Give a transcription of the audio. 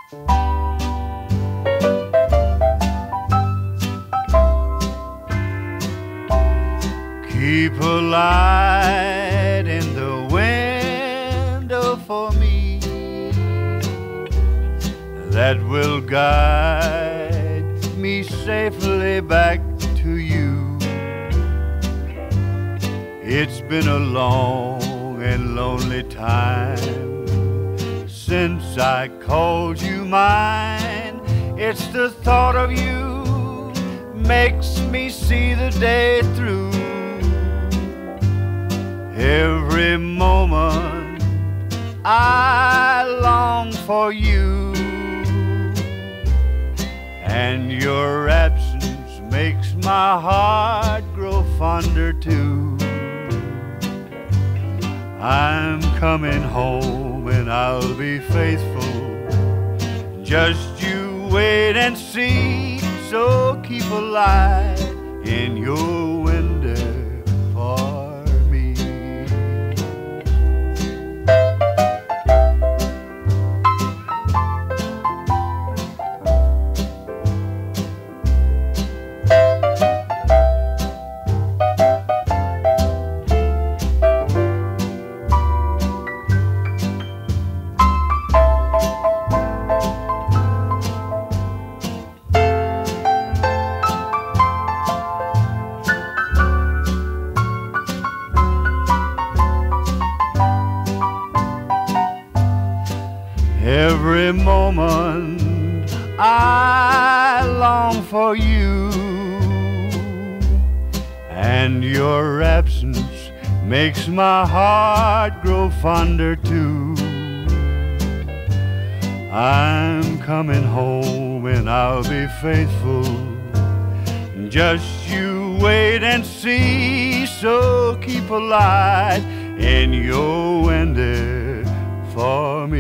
Keep a light in the window for me that will guide me safely back to you. It's been a long and lonely time since I called you mine. It's the thought of you makes me see the day through. Every moment I long for you, and your absence makes my heart grow fonder too. I'm coming home and I'll be faithful. Just you wait and see. So keep a light in your window for me. Every moment I long for you, and your absence makes my heart grow fonder too. I'm coming home and I'll be faithful. Just you wait and see. So keep a light in your window for me.